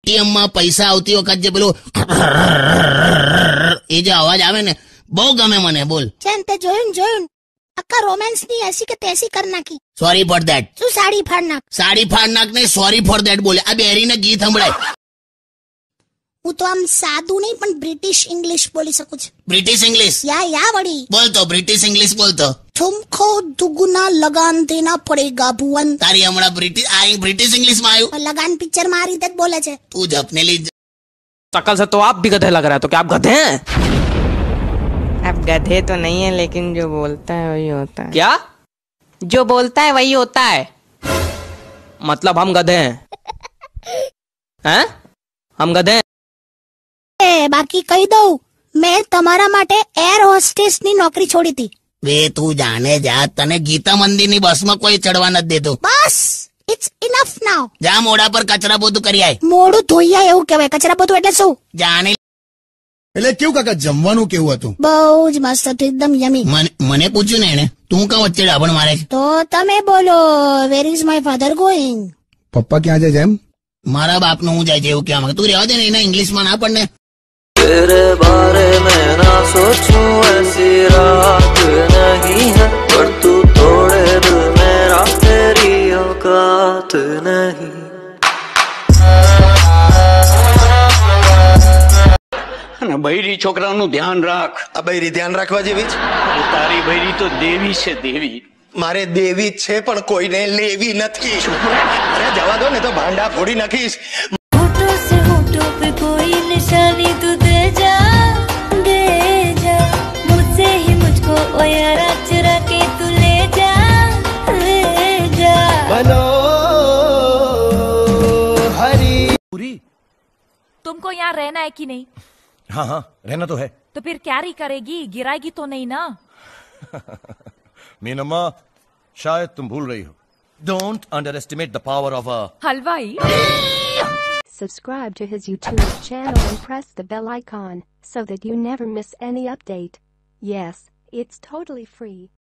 ATM માં પૈસા આવતી વખત જે પેલું એ જે અવાજ આવે ને બહુ ગમે મને. બોલ ચેન તે જોયું અક્કા રોમાન્સ ની એસી કે તેસી કર નાખી. Sorry for that. શું સાડી ફાડ નાખ? સાડી ફાડ નાખ ને સોરી ફોર દેટ બોલે. આ બેરીને ગીત સંભળાય. હું તો આમ સાદું નહીં પણ બ્રિટિશ ઇંગ્લિશ બોલી શકું છું. British English? યા વળી બોલતો બ્રિટિશ ઇંગ્લિશ બોલતો. तुमको दुगुना लगान देना पड़ेगा भुवन. તારી હમણાં બ્રિટિશ ઇંગ્લિશ માં આવ્યું. लगान पिक्चर में आ રીતે જ બોલે છે. તું જપને લી. शकल से तो आप भी गधे लग रहे हैं, तो क्या आप गधे हैं? आप गधे तो नहीं है, लेकिन जो बोलता है वही होता है. क्या? जो बोलता है वही होता है. मतलब हम गधे हैं? हैं? हम गधे हैं? બાકી કહી દઉં, મેં તમારા માટે એર હોસ્ટેસ ની નોકરી છોડી હતી. વે તું જાણે જા, તને ગીતા મંદિર ની બસ માં કોઈ ચડવા નથી દેતું. બસ ઇટ્સ ઇનફ નાઉ. જા મોઢા પર કચરા પોતું કરી આય. મોઢું ધોઈ એવું કહેવાય. કચરા પોતું એટલે શું? જાણે. એટલે કેવું કાકા, જમવાનું કેવું હતું? બહુ જ મસ્ત હતું, એકદમ યમી. મને પૂછ્યું ને એને, તું કાં વચ્ચે ડાબણ મારે છે? તો તમે બોલો, where is my father going? પપ્પા ક્યાં જાય છે એમ? મારા બાપ નું હું જાય છે એવું કહેવા માંગે. તું રહેવા દે ને, એના ઇંગ્લિશ માં ના પડને. तेरे बारे में ना सोचूं ऐसी रात नहीं है, पर तू तोड़े दिल मेरा, तेरी औकात नहीं. અને બૈરી છોકરાનું ધ્યાન રાખ. આ બૈરી ધ્યાન રાખવા જેવી જ? તારી બૈરી તો દેવી છે, દેવી. મારે દેવી જ છે પણ કોઈને લેવી નથી. અરે જવા દો ને, તો ભાંડા ફોડી નાખીશ. होठों से होठों पे कोई निशानी तू दे जा मुझसे ही मुझको ओ यारा चुरा के तू ले जा बनो हरी पूरी. तुमको यहाँ रहना है कि नहीं? हाँ हाँ रहना तो है. तो फिर कैरी करेगी, गिराएगी तो नहीं ना? मीनम्मा, शायद तुम भूल रही हो. Don't underestimate the power of a हलवाई. Subscribe to his YouTube channel and press the bell icon so that you never miss any update. Yes, it's totally free.